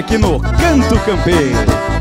aqui no Canto Campeiro.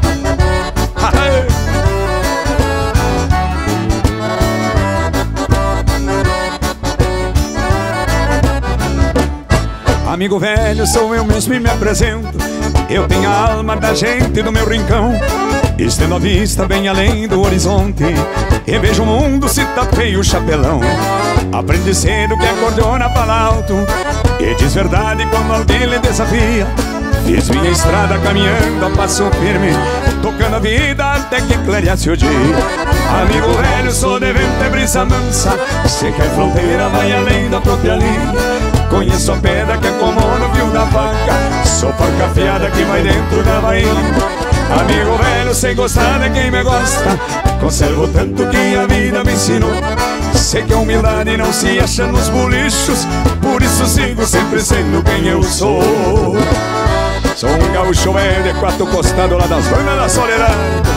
Amigo velho, sou eu mesmo e me apresento. Eu tenho a alma da gente do meu rincão. Estendo a vista bem além do horizonte e vejo o mundo se tapei o chapelão. Aprendi cedo que acordeona fala alto e diz verdade quando alguém lhe desafia. Fiz minha estrada caminhando a passo firme, tocando a vida até que clareasse o dia. Amigo velho, sou de vento e brisa mansa, sei que a fronteira vai além da própria linha. Conheço a pedra que acomoda o fio da faca, sou faca afiada que vai dentro da baía. Amigo velho, sei gostar de quem me gosta, conservo tanto que a vida me ensinou. Sei que a humildade não se acha nos bolichos, por isso sigo sempre sendo quem eu sou. Sou um gaúcho velho de quatro costados lá das bandas da Soledade.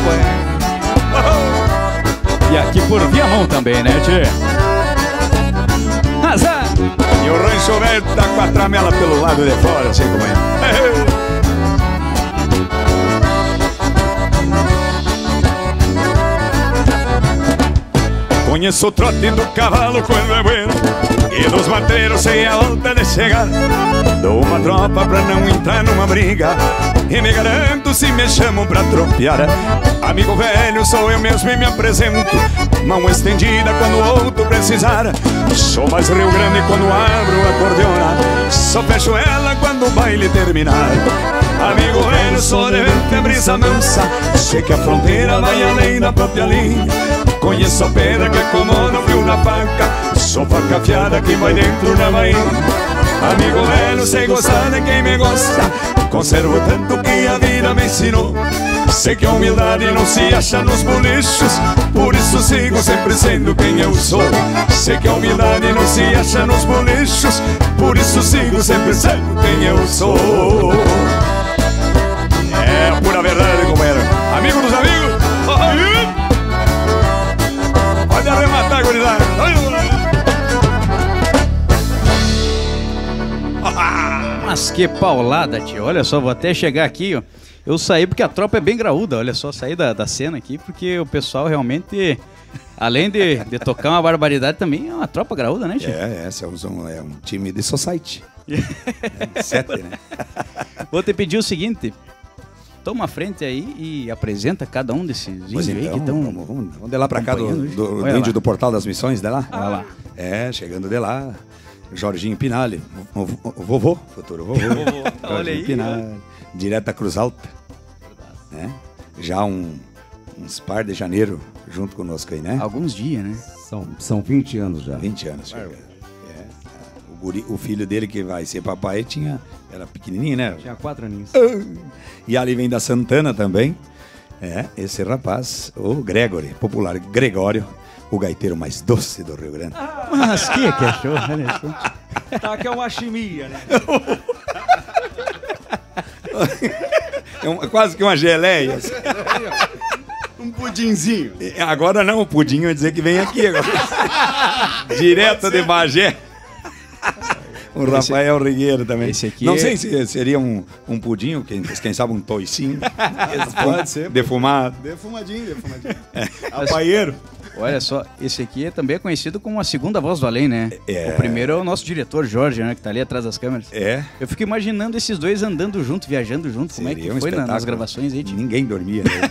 E aqui por Viamão também, né, tchê? Azar! E o rancho velho tá com a tramela pelo lado de fora, assim como é. Conheço o trote do cavalo quando é bueno, e dos matreiros sem a volta de chegar. Dou uma tropa pra não entrar numa briga, e me garanto se me chamam pra tropear. Amigo velho, sou eu mesmo e me apresento, mão estendida quando o outro precisar. Sou mais Rio Grande quando abro a acordeona, só fecho ela quando o baile terminar. Amigo velho, sou de vento e brisa mansa, sei que a fronteira vai além da própria linha. Conheço a pedra que acomoda o fio da faca, sou faca afiada que vai dentro da baía. Amigo velho, sei gostar de quem me gosta, conservo tanto que a vida me ensinou. Sei que a humildade não se acha nos bolichos, por isso sigo sempre sendo quem eu sou. Sei que a humildade não se acha nos bolichos, por isso sigo sempre sendo quem eu sou. É a pura verdade, companheiro. Amigo dos amigos, pode arrematar, gurizada. Mas que paulada, tio. Olha só, vou até chegar aqui, ó. Eu saí porque a tropa é bem graúda, olha só, saí da cena aqui porque o pessoal realmente, além de tocar uma barbaridade, também é uma tropa graúda, né, tio? É um time de society. 7, né? Vou te pedir o seguinte, toma a frente aí e apresenta cada um desses índios então, aí que estão... Vamos de lá pra cá do índio do Portal das Missões, de lá? Olha lá. É, chegando de lá, Jorginho Pinali, o vovô, futuro vovô. Olha aí. Pinali, direto da Cruz Alta. Né? Já uns par de janeiro junto conosco aí, né? Alguns dias, né? São 20 anos já. 20 anos. O filho dele que vai ser papai era pequenininho, né? Tinha 4 aninhos. E ali vem da Santana também. Esse rapaz, o Gregory, popular Gregório, o gaiteiro mais doce do Rio Grande. Mas que achou? Olha só. Tá, que é uma chimia, né? Quase que uma geleia. Um pudinzinho. Agora não, o pudim vai dizer que vem aqui agora. Direto de Bagé. O Rafael Rigueiro também. Esse aqui não sei se seria um pudim, quem sabe um toicinho. Pode ser. Defumado. Defumadinho. Apaieiro. Olha só, esse aqui também é conhecido como a segunda voz do além, né? O primeiro é o nosso diretor, Jorge, né? Que tá ali atrás das câmeras. Eu fico imaginando esses dois andando junto, viajando junto. Como é que foi nas gravações aí? Ninguém dormia, né?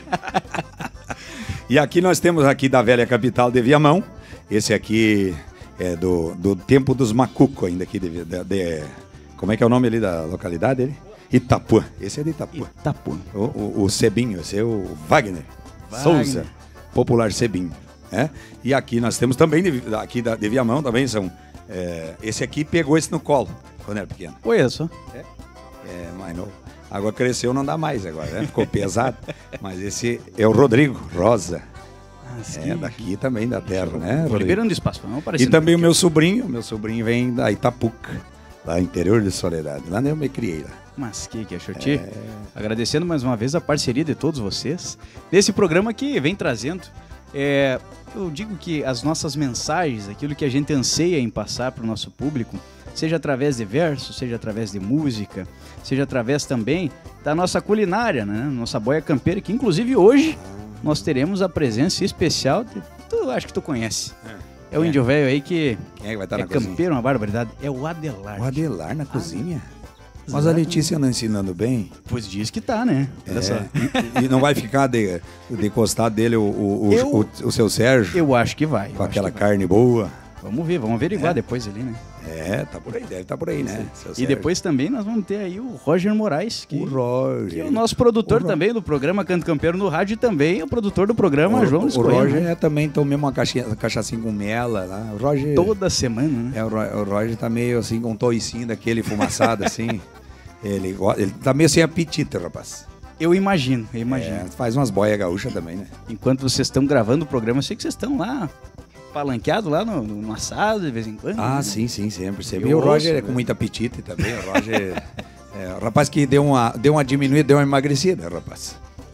E aqui nós temos aqui da velha capital de Viamão. Esse aqui é do tempo dos macucos ainda aqui. Como é que é o nome ali da localidade? Itapuã. Esse é de Itapuã. O Cebinho, esse é o Wagner Souza. Popular Cebinho, né? E aqui nós temos também, aqui de Viamão também são... esse aqui pegou esse no colo, quando era pequeno. Olha só. Mais novo. Agora cresceu, não dá mais agora, né? Ficou pesado. Mas esse é o Rodrigo Rosa. Daqui também, da terra, né? Liberando espaço, não E também o meu sobrinho vem da Itapuca, lá interior de Soledade. Lá eu me criei lá. Mas que achou, tio? Agradecendo mais uma vez a parceria de todos vocês nesse programa que vem trazendo. Eu digo que as nossas mensagens, aquilo que a gente anseia em passar para o nosso público, seja através de verso, seja através de música, seja através também da nossa culinária, né? Nossa boia campeira, que inclusive hoje nós teremos a presença especial de... acho que tu conhece. É o índio velho aí que Quem é que vai estar na campeiro, cozinha? uma barbaridade. É o Adelar. O Adelar na cozinha? Mas a Letícia não ensinando bem? Pois diz que tá, né? Olha só. E não vai ficar de costar dele o seu Sérgio? Eu acho que vai. Com aquela carne boa? Vamos ver, vamos averiguar depois ali, né? Tá por aí, deve estar por aí, né? E depois também nós vamos ter aí o Roger Moraes, que é o nosso produtor também do programa Canto Campeiro no rádio e também é o produtor do programa João Luiz Correia. O Roger também tomei uma cachaçinha com mela lá. O Roger, toda semana, né? O Roger tá meio assim com um toicinho daquele fumaçado assim. Ele tá meio sem apetite, rapaz. Eu imagino. Faz umas boias gaúchas também, né? Enquanto vocês estão gravando o programa, eu sei que vocês estão lá palanqueado lá no assado de vez em quando. Ah, né? Sim, sempre. E o Roger é com muito apetite também. O Roger o rapaz que deu uma diminuída, deu uma emagrecida, rapaz.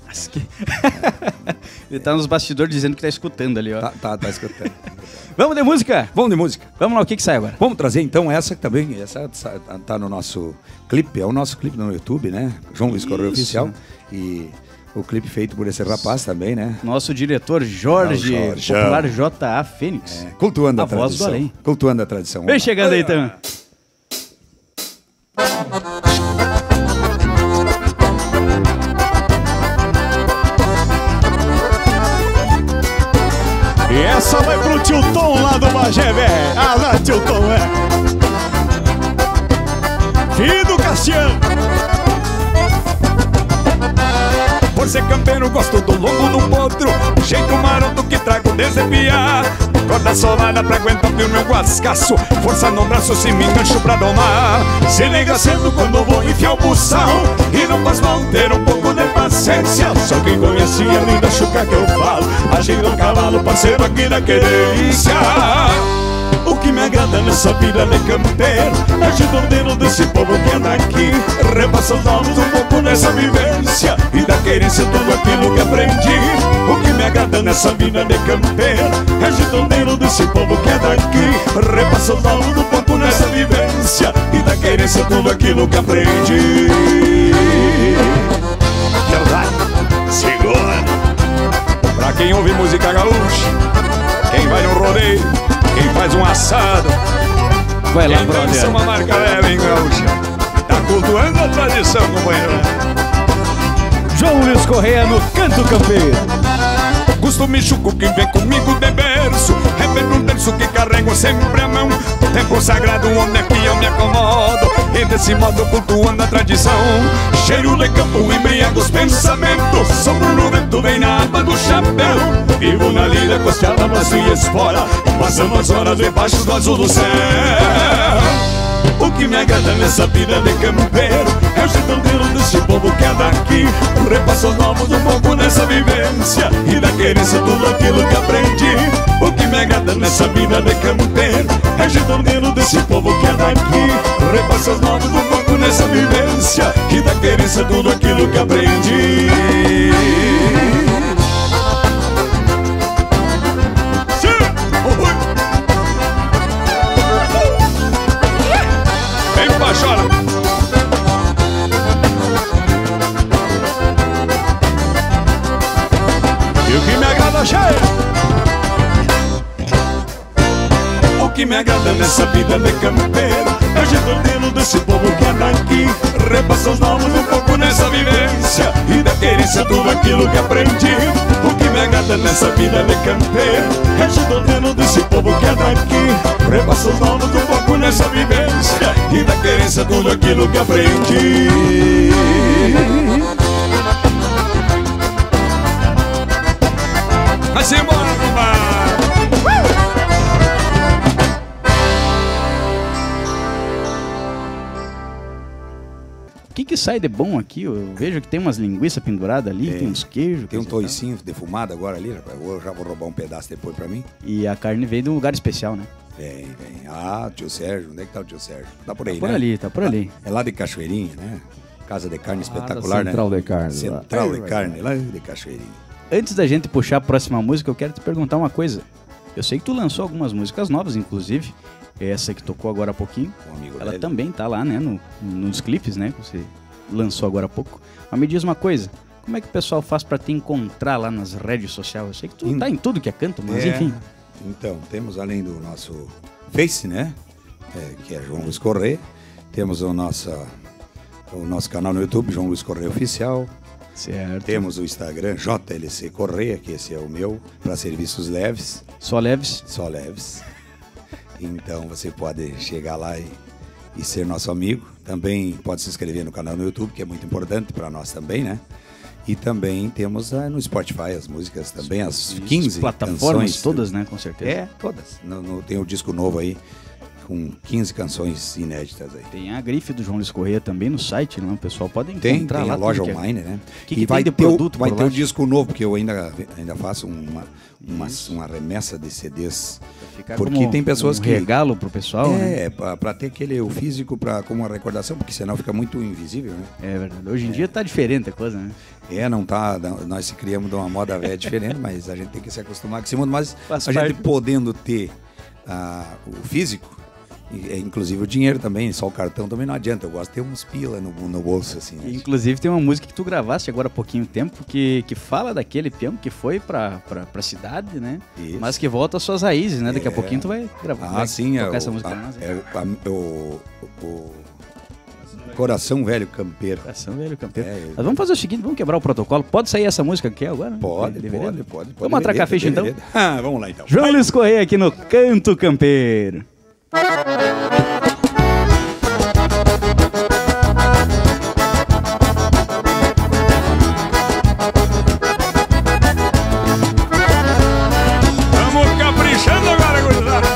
Ele tá nos bastidores dizendo que tá escutando ali, ó. Tá escutando. Vamos de música? Vamos de música. Vamos lá, o que sai agora? Vamos trazer então essa também, essa tá no nosso clipe, é o nosso clipe no YouTube, né? João Luiz Correia Oficial. E o clipe feito por esse rapaz também, né? Nosso diretor Jorge, popular J.A. Fênix. Cultuando a voz do além. Cultuando a tradição. Vem chegando aí, então. E essa vai pro tio Tom lá do Bagé, velho. Ah, lá, tio Tom, Filho do Cassiano. Por ser campeiro, gosto do lombo do potro, jeito maroto que trago desde piá. Corda solada pra aguentar o meu guascaço, força no braço se me engancho pra domar. Se liga cedo quando vou enfiar o buçal, e não faz mal ter um pouco de paciência. Só quem conhece a linda chuca que eu falo, ajeita o cavalo, parceiro aqui da querência. O que me agrada nessa vida de campeiro é o dedo desse povo que anda aqui, repassa os novos um pouco nessa vivência e da querência tudo aquilo que aprendi. O que me agrada nessa vida de campeiro é o dedo desse povo que anda aqui, repassa os novos um pouco nessa vivência e da querência tudo aquilo que aprendi. Segura! Pra quem ouve música gaúcha, quem vai no rodeio, quem faz um assado, vai lá, quem dança uma marca leve em gaúcha, tá cultuando a tradição, companheiro. João Luiz Correia no Canto Campeiro. Costume chuco que vem comigo de berço, repete um terço que carrego sempre a mão. Tempo sagrado onde aqui eu me acomodo, e desse modo cultuando a tradição. Cheiro de campo embriaga os pensamentos, sopro no vento vem na aba do chapéu. Vivo na lida costeada, macio e espora, passando as horas debaixo do azul do céu. O que me agrada nessa vida de campeiro é o jeitoneiro desse povo que é daqui, repassa os novos um pouco nessa vivência e da querência tudo aquilo que aprendi. O que me agrada nessa vida de campeiro é o jeitoneiro desse povo que é daqui, repassa os novos um pouco nessa vivência e da querência tudo aquilo que aprendi. Chora. E o que me agrada, cheio. O que me agrada nessa vida de campeiro é o jeitoneiro desse povo que é daqui, repassa os novos um pouco nessa vivência e da querência tudo aquilo que aprendi. O que me agrada nessa vida de campeiro é o jeitoneiro desse povo que é daqui, repassa os novos um pouco nessa vivência e da querência tudo aquilo que aprendi. Mas embora, O que sai de bom aqui? Eu vejo que tem umas linguiças penduradas ali, tem uns queijos. Tem um toicinho defumado agora ali, rapaz. Eu já vou roubar um pedaço depois pra mim. E a carne veio de um lugar especial, né? Vem. Ah, tio Sérgio, onde é que tá o tio Sérgio? Tá por aí, tá né? Tá por ali. É lá de Cachoeirinha, né? Casa de carne espetacular, né? Central de carne. Central de carne, lá de Cachoeirinha. Antes da gente puxar a próxima música, eu quero te perguntar uma coisa. Eu sei que tu lançou algumas músicas novas, inclusive, Essa que tocou agora há pouquinho, Um amigo ela velho. também tá lá, né, nos clipes, né, que você lançou agora há pouco. Mas me diz uma coisa, como é que o pessoal faz pra te encontrar lá nas redes sociais? Eu sei que tu tá em tudo que é canto, mas enfim. Então, temos além do nosso Face, né? Que é João Luiz Correia. Temos o nosso canal no YouTube, João Luiz Correia Oficial. Certo. Temos o Instagram, JLC Correia, que esse é o meu, para serviços leves. Só leves? Só leves. Então você pode chegar lá e ser nosso amigo. Também pode se inscrever no canal no YouTube, que é muito importante para nós também, né? E também temos no Spotify as músicas também, as 15 plataformas canções. todas, né, com certeza. Todas. Tem o disco novo aí, com 15 canções inéditas aí. Tem a grife do João Luiz Correia também no site, né? O pessoal pode Tem encontrar lá a loja tudo online, né? Que vai tem de ter produto vai por ter lá? o disco novo, porque eu ainda faço uma remessa de CDs. Ficar Porque como tem pessoas que regalo pro pessoal, né? para ter o físico como uma recordação, porque senão fica muito invisível, né? É verdade. Hoje em dia tá diferente a coisa, né? Não tá, nós se criamos de uma moda velha diferente, mas a gente tem que se acostumar com esse mundo, mas Faz a gente parte. podendo ter o físico, inclusive o dinheiro também, só o cartão também não adianta, eu gosto de ter uns pila no bolso, assim. Né? Inclusive tem uma música que tu gravaste agora há pouquinho tempo que fala daquele peão que foi pra cidade, né? Isso. Mas que volta às suas raízes, né? Daqui a pouquinho tu vai gravar. vai Sim, tocar essa música pra nós. o Coração Velho Campeiro. Coração Velho Campeiro. Mas vamos fazer o seguinte, vamos quebrar o protocolo. Pode sair essa música aqui agora? Né? Pode. Vamos atracar a ficha então? Vamos lá então. João Luiz Correia aqui no Canto Campeiro. Vamos caprichando agora, gurizada.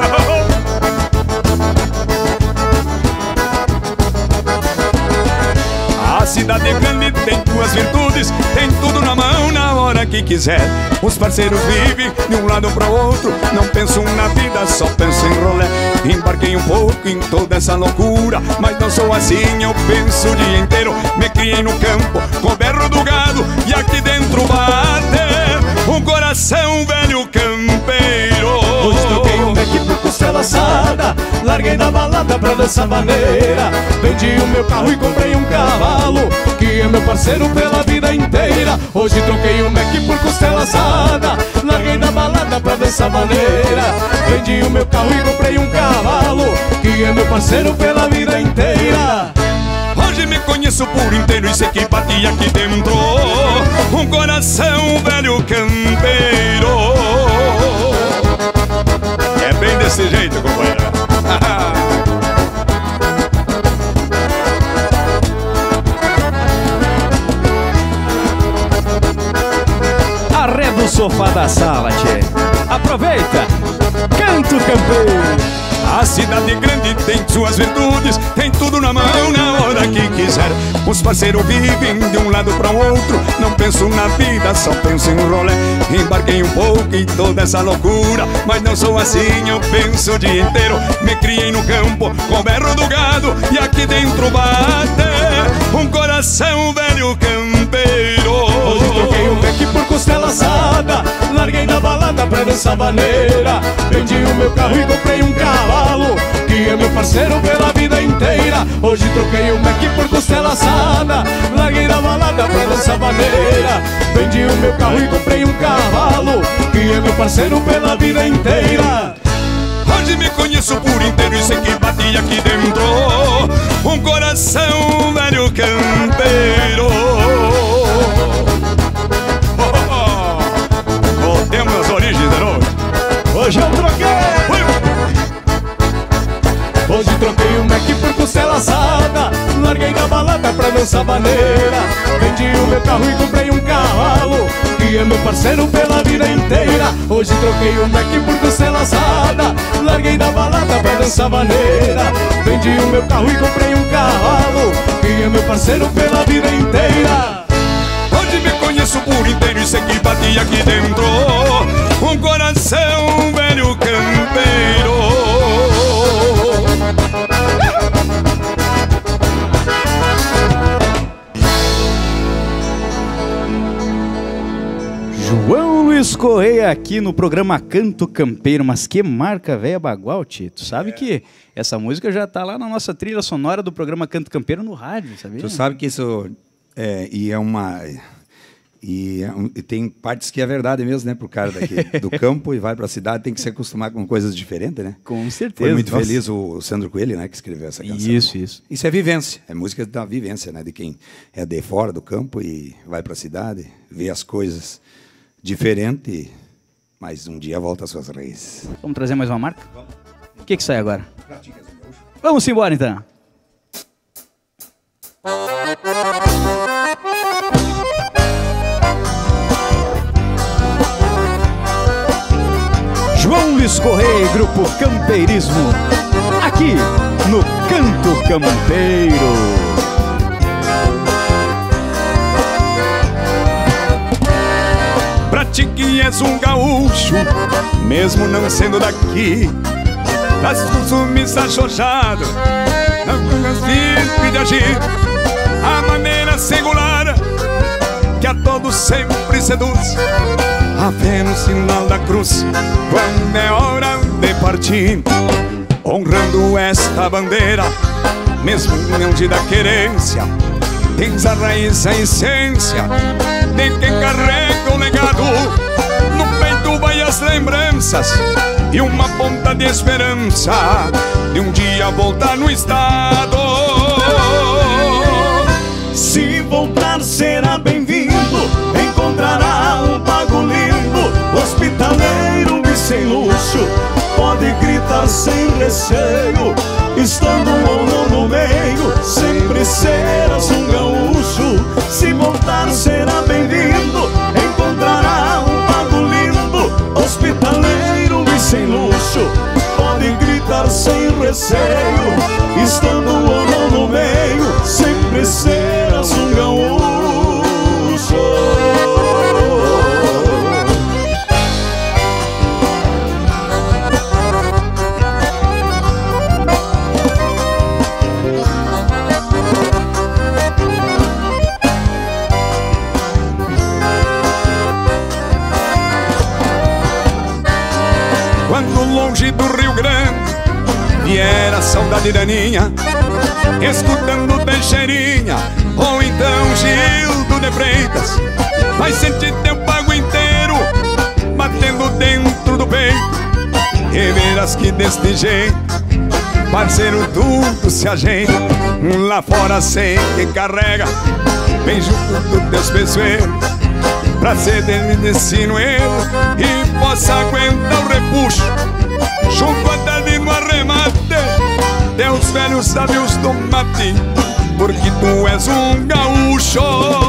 A cidade grande tem duas virtudes, tem tudo na mão na hora que quiser. Os parceiros vivem de um lado para o outro, não pensam na vida, só pensam em rolê. Embarquei um pouco em toda essa loucura, mas não sou assim, eu penso o dia inteiro. Me criei no campo, com o berro do gado, e aqui dentro bate um coração velho campeiro. Hoje troquei um Mac por costela assada, larguei da balada pra dessa maneira. Vendi o meu carro e comprei um cavalo, que é meu parceiro pela vida inteira. Hoje troquei um Mac por costela assada, larguei da balada pra dessa maneira. Vendi o meu carro e comprei um cavalo, que é meu parceiro pela vida inteira. Hoje me conheço por inteiro e sei que bati aqui dentro um coração velho campeiro. É bem desse jeito, companheiro. Arreda o sofá da sala, tchê. Aproveita. Canto Campeiro. A cidade grande tem suas virtudes, tem tudo na mão na hora que quiser. Os parceiros vivem de um lado para o outro, não penso na vida, só penso em rolê. Embarquei um pouco em toda essa loucura, mas não sou assim, eu penso o dia inteiro. Me criei no campo, com o berro do gado, e aqui dentro bate um coração velho campeiro. Hoje troquei um Mac por costela assada, larguei da balada pra dessa maneira. Vendi o meu carro e comprei um cavalo, que é meu parceiro pela vida inteira. Hoje troquei um Mac por costela assada, larguei da balada pra dessa maneira. Vendi o meu carro e comprei um cavalo, que é meu parceiro pela vida inteira. Hoje me conheço por inteiro e sei que bati aqui dentro um coração velho campeiro. Voltemos às origens de novo. Hoje eu troquei. Hoje troquei um Mac por costela assada, larguei da balada pra dessa maneira. Vendi o meu carro e comprei um cavalo, que é meu parceiro pela vida inteira. Hoje troquei um Mac por costela assada, larguei da balada pra dessa maneira. Vendi o meu carro e comprei um cavalo, que é meu parceiro pela vida inteira. Hoje me conheço por inteiro e sei que bati aqui dentro um coração velho campeiro. João Luiz Correia aqui no programa Canto Campeiro, mas que marca velha bagual, Tito. Tu sabe que essa música já tá lá na nossa trilha sonora do programa Canto Campeiro no rádio, sabia? Tu sabe que isso e tem partes que é verdade mesmo, né? Pro cara daqui do campo e vai pra cidade, tem que se acostumar com coisas diferentes, né? Com certeza. Foi muito feliz o Sandro Coelho, né? Que escreveu essa canção. Isso. Isso é vivência, é música da vivência, né? De quem é de fora do campo e vai pra cidade, vê as coisas diferentes, mas um dia volta às suas raízes. Vamos trazer mais uma marca? Vamos. O que sai agora? Vamos embora, então. João Luiz Correia e Grupo Campeirismo, aqui no Canto Campeiro. Pra ti que és um gaúcho, mesmo não sendo daqui, das costumes ajojados, não assim de agir, a maneira singular que a todos sempre seduz, a fé no sinal da cruz, quando é hora de partir, honrando esta bandeira, mesmo longe da querência, tens a raiz, a essência de quem carrega o legado. No peito vai as lembranças e uma ponta de esperança de um dia voltar no estado. Se voltar será bem-vindo, encontrará um pago lindo, hospitaleiro e sem luxo, pode gritar sem receio, estando ou não no meio, sempre serás um gaúcho. Se voltar será bem-vindo, encontrará um pago lindo, hospitaleiro e sem luxo, pode gritar sem receio, estando ou não no meio, sempre serás um gaúcho. Quando longe do Rio Grande vier a saudade daninha, escutando Teixeirinha ou então Gildo de Freitas, vai sentir teu pago inteiro batendo dentro do peito, e verás que deste jeito, parceiro, tudo se ajeita. Lá fora sei que carrega bem junto dos teus peçoeiros, pra ser de sinuelo e possa aguentar o repuxo, junto a tarde no arremate teus velhos sábios do mate, porque tu és um gaúcho.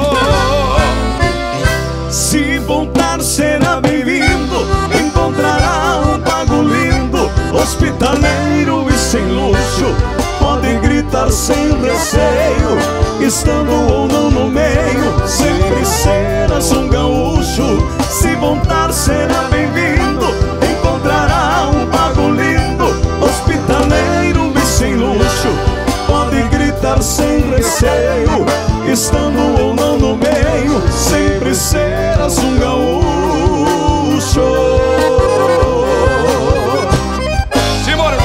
Se voltar será bem-vindo, encontrará um pago lindo, hospitaleiro e sem luxo, pode gritar sem receio, estando ou não no meio, sempre serás um gaúcho. Se voltar será bem-vindo, encontrará um pago lindo, hospitaleiro e sem luxo, pode gritar sem receio, estando ou não no meio, sempre serás um gaúcho. Simbora,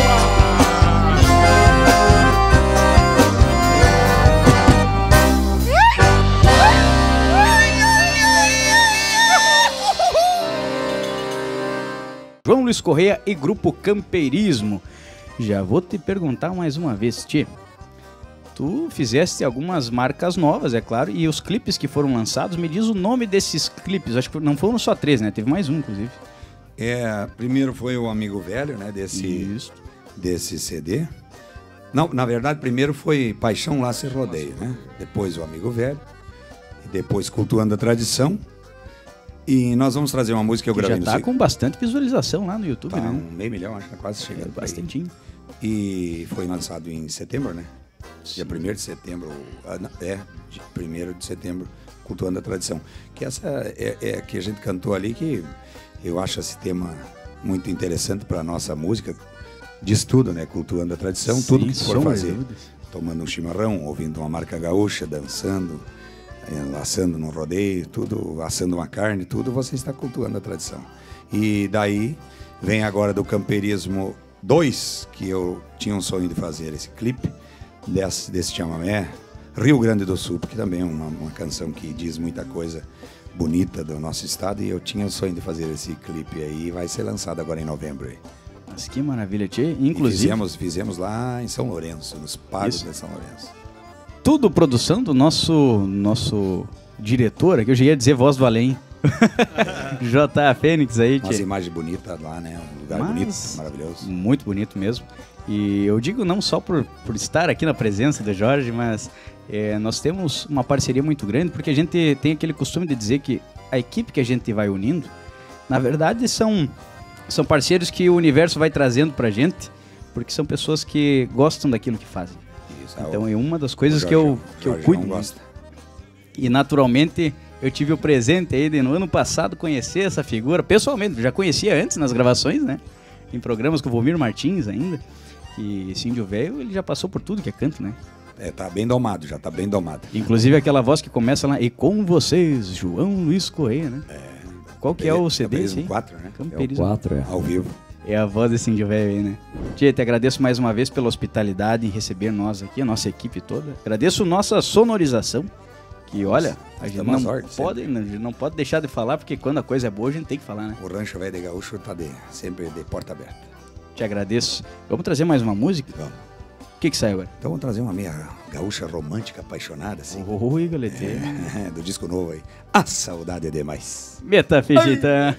João Luiz Correia e Grupo Campeirismo. Já vou te perguntar mais uma vez, Tchê. Tu fizeste algumas marcas novas, é claro, e os clipes que foram lançados, me diz o nome desses clipes. Acho que não foram só 3, né? Teve mais um, inclusive. Primeiro foi o Amigo Velho, né? Desse CD. Não, na verdade, primeiro foi Paixão, Laço e Rodeio, né? Depois o Amigo Velho. E depois Cultuando a Tradição. E nós vamos trazer uma música que eu gravei já tá com bastante visualização lá no YouTube, tá, né? 500 mil, acho que tá quase chegando. Bastantinho. E foi lançado em setembro, né? Dia 1º de setembro, dia 1º de setembro, Cultuando a Tradição. Que essa é que a gente cantou ali, que eu acho esse tema muito interessante para a nossa música. Diz tudo, né? Cultuando a tradição, sim, tudo que tu for fazer. Tomando um chimarrão, ouvindo uma marca gaúcha, dançando assando num rodeio, tudo, assando uma carne, tudo, você está cultuando a tradição. E daí vem agora do Campeirismo 2, que eu tinha um sonho de fazer esse clipe desse chamamé, Rio Grande do Sul, porque também é uma canção que diz muita coisa bonita do nosso estado, e eu tinha o sonho de fazer esse clipe aí, vai ser lançado agora em novembro aí. Mas que maravilha, tchê. Inclusive... Fizemos lá em São Lourenço, nos Pagos de São Lourenço. Tudo produção do nosso diretor, aqui eu já ia dizer voz do além. J. Fênix aí, tchê. Umas imagens bonitas lá, né? Um lugar bonito, maravilhoso. Muito bonito mesmo. E eu digo não só por estar aqui na presença do Jorge, mas nós temos uma parceria muito grande, porque a gente tem aquele costume de dizer que a equipe que a gente vai unindo, na verdade são parceiros que o universo vai trazendo pra gente, porque são pessoas que gostam daquilo que fazem. Isso, então é uma das coisas que eu cuido. Gosta. E naturalmente eu tive o presente aí de no ano passado conhecer essa figura pessoalmente, já conhecia antes nas gravações, né? Em programas com o Volmir Martins ainda. E esse índio velho, ele já passou por tudo que é canto, né? Tá bem domado, já tá bem domado. Inclusive aquela voz que começa lá, e com vocês, João Luiz Correia, né? Qual que é o CD? Campeirismo 4, né? Campeirismo 4, ao vivo. É a voz desse índio velho aí, né? Tchê, te agradeço mais uma vez pela hospitalidade em receber nós aqui, a nossa equipe toda. Agradeço nossa sonorização, que olha, a gente não pode deixar de falar, porque quando a coisa é boa a gente tem que falar, né? O Rancho Velho de Gaúcho tá sempre de porta aberta. Te agradeço. Vamos trazer mais uma música? Vamos. O que sai agora? Então vamos trazer uma meia gaúcha romântica, apaixonada, assim. Oi, galete. Do disco novo aí. A Saudade é Demais. Meta Fegita.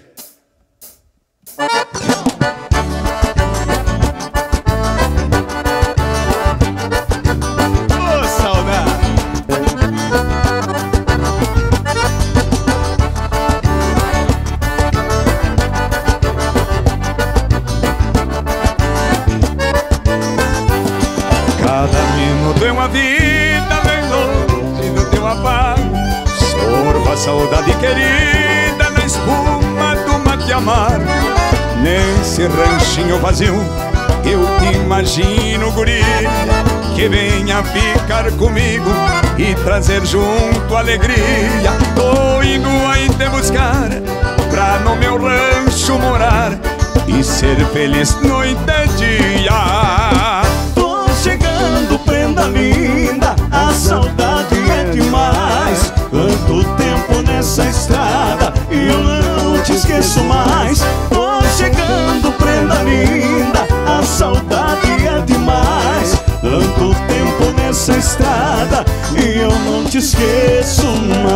Saudade querida na espuma do mate amargo. Nesse ranchinho vazio eu te imagino, guri, que venha ficar comigo e trazer junto alegria. Tô indo aí te buscar pra no meu rancho morar e ser feliz noite e dia. Tô chegando, prenda linda, a saudade é demais. Quanto tempo nessa estrada e eu não te esqueço mais. Tô chegando, prenda linda, a saudade é demais. Tanto tempo nessa estrada e eu não te esqueço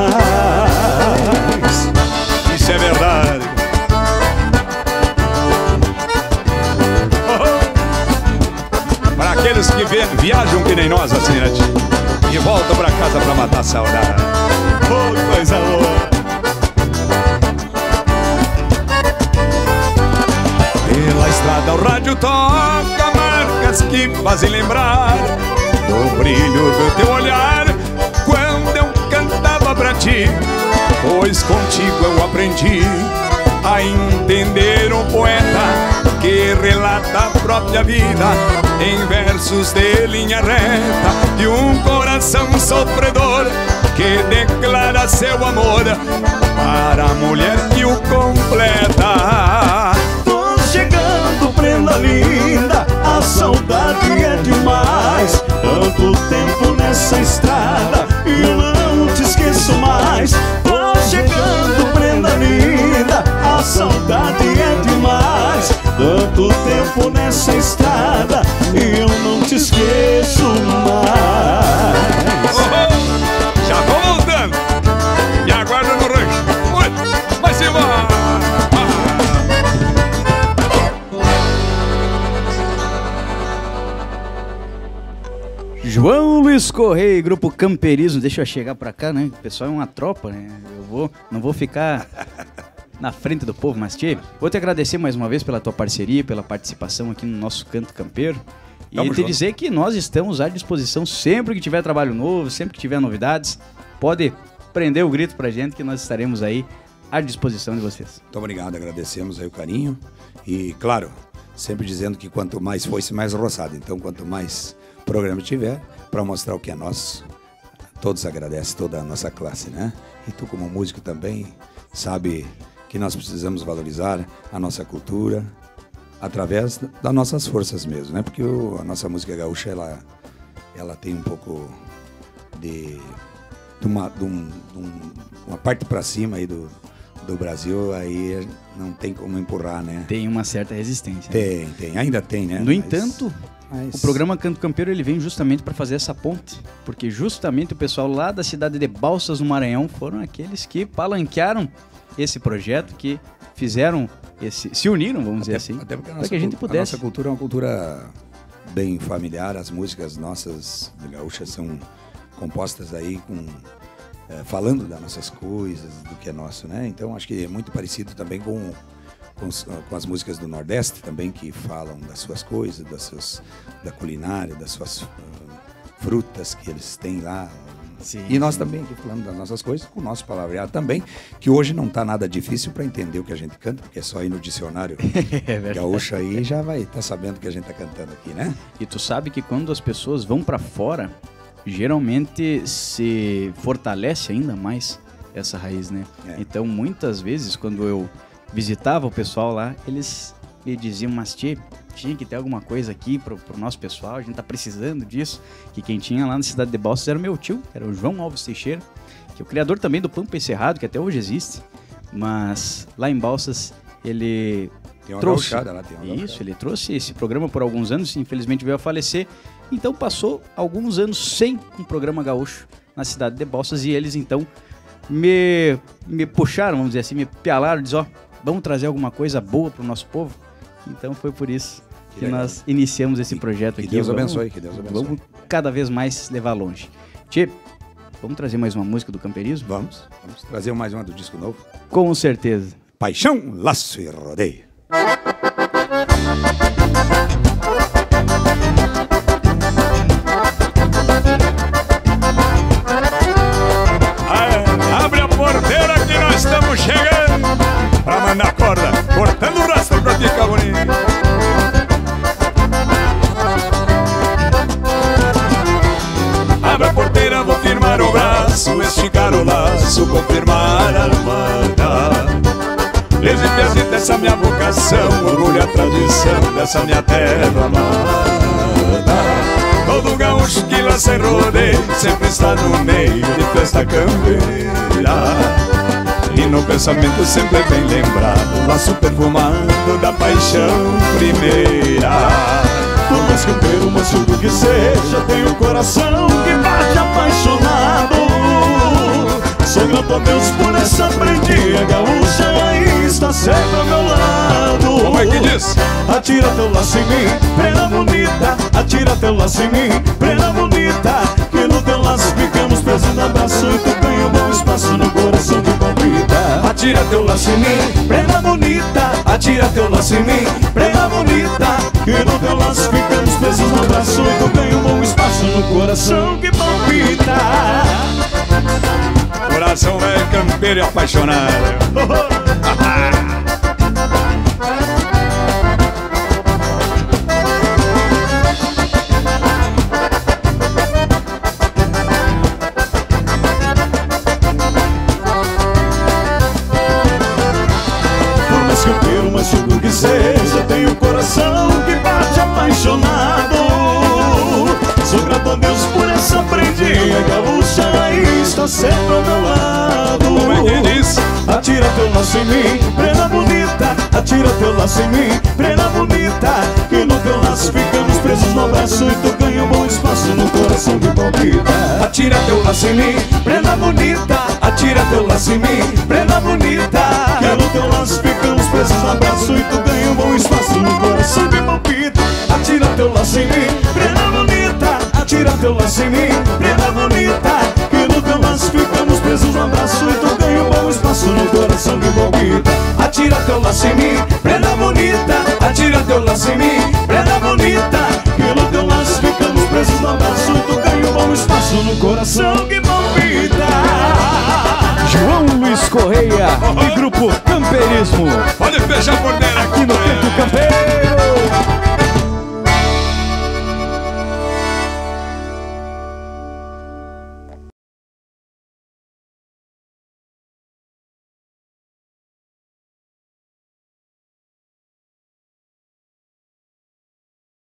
mais. Isso é verdade. Para aqueles que viajam que nem nós, assim, né? E voltam pra casa pra matar a saudade. Oh, coisa boa. Pela estrada o rádio toca marcas que fazem lembrar do brilho do teu olhar quando eu cantava pra ti. Pois contigo eu aprendi a entender um poeta que relata a própria vida em versos de linha reta, de um coração sofredor que declara seu amor para a mulher que o completa. Tô chegando, prenda linda, a saudade é demais. Tanto tempo nessa estrada e eu não te esqueço mais. Tô chegando, prenda linda, a saudade é demais. Tanto tempo nessa estrada e eu não te esqueço mais. Já vou voltando. Me aguarda no rancho. Vai se embora. João Luiz Correia, Grupo Campeirismo. Deixa eu chegar pra cá, né? O pessoal é uma tropa, né? Não vou ficar na frente do povo, mas tchê, vou te agradecer mais uma vez pela tua parceria, pela participação aqui no nosso Canto Campeiro. E te dizer que nós estamos à disposição sempre que tiver trabalho novo, sempre que tiver novidades. Pode prender o grito pra gente que nós estaremos aí à disposição de vocês. Muito obrigado, agradecemos aí o carinho. E, claro, sempre dizendo que quanto mais foice, mais roçado. Então, quanto mais programa tiver, para mostrar o que é nosso, todos agradecem, toda a nossa classe, né? E tu como músico também sabe que nós precisamos valorizar a nossa cultura através das nossas forças mesmo, né? Porque a nossa música gaúcha, ela tem um pouco de uma parte para cima aí do Brasil, aí não tem como empurrar, né? Tem uma certa resistência. Tem, ainda tem, né? No entanto, o programa Canto Campeiro, ele vem justamente para fazer essa ponte, porque justamente o pessoal lá da cidade de Balsas, no Maranhão, foram aqueles que palanquearam esse projeto, que fizeram se uniram, vamos dizer assim, para que a gente pudesse. A nossa cultura é uma cultura bem familiar, as músicas nossas gaúchas são compostas aí falando das nossas coisas, do que é nosso, né? Então acho que é muito parecido também com as músicas do Nordeste também, que falam das suas coisas, da culinária, das suas frutas que eles têm lá. Sim, e nós também aqui falando das nossas coisas, com o nosso palavreado também, que hoje não está nada difícil para entender o que a gente canta, porque é só ir no dicionário gaúcho aí já vai estar sabendo o que a gente está cantando aqui, né? E tu sabe que quando as pessoas vão para fora, geralmente se fortalece ainda mais essa raiz, né? Então, muitas vezes, quando eu visitava o pessoal lá, eles me diziam, mas tinha que ter alguma coisa aqui pro nosso pessoal, a gente tá precisando disso. Que quem tinha lá na cidade de Balsas era o meu tio, era o João Alves Teixeira, que é o criador também do Pampa Encerrado, que até hoje existe. Mas lá em Balsas, ele trouxe lá, isso, ele trouxe esse programa por alguns anos, infelizmente veio a falecer. Então passou alguns anos sem um programa gaúcho na cidade de Balsas, e eles então me puxaram, vamos dizer assim, me pialaram, diz, vamos trazer alguma coisa boa pro nosso povo. Então foi por isso que nós iniciamos esse projeto aqui. Que Deus abençoe, que Deus abençoe. Vamos cada vez mais levar longe. Tchê, vamos trazer mais uma música do camperismo? Vamos trazer mais uma do disco novo. Com certeza. Paixão, Laço e Rodeio. Abre a porteira que nós estamos chegando pra mandar corda, cortando o rastro pra ficar bonito. Abre a porteira, vou firmar o braço, esticar o laço, confirmar a armada. Legiteza dessa minha vocação, orgulho a tradição dessa minha terra amada. Todo gaúcho que laça e rodeia sempre está no meio de festa campeira. E no pensamento sempre bem lembrado, o laço perfumado da paixão primeira. Por mais campeiro, moço do que seja, tem um coração que bate apaixonado. Sou grato a Deus por essa prendinha gaúcha, aí está sempre ao meu lado. Como é que diz? Atira teu laço em mim, prenda bonita. Atira teu laço em mim, prenda bonita. Que no teu laço ficamos presos no abraço, e tu ganha um bom espaço no coração que palpita. Atira teu laço em mim, prenda bonita. Atira teu laço em mim, prenda bonita. Que no teu laço ficamos presos no abraço, e tu ganha um bom espaço no coração que palpita. Coração é campeiro e apaixonado. Por mais campeiro, mais chudo que seja, tem um coração que bate apaixonado. Sou grato a Deus por essa prendinha gaúcha, aí está sempre ao meu lado. Como é que diz? Atira teu laço em mim, prenda bonita. Atira teu laço em mim, prenda bonita. Que no teu laço ficamos presos no abraço, e tu ganha um bom espaço no coração que palpita. Atira teu laço em mim, prenda bonita. Atira teu laço em mim, prenda bonita. Que no teu laço ficamos presos no abraço, e tu ganha um bom espaço no coração que palpita. Atira teu laço em mim, prenda bonita. Atira teu laço em mim, prenda bonita. Que no teu laço ficamos presos no abraço, e tu ganha um bom espaço no coração que palpita. Atira teu laço em mim, prenda bonita. Atira teu laço em mim, prenda bonita. Que no teu laço ficamos presos no abraço, e tu ganha um bom espaço no coração que palpita. João Luiz Correia e Grupo Camperismo. Pode fechar a porteira Aqui no Canto Campeiro.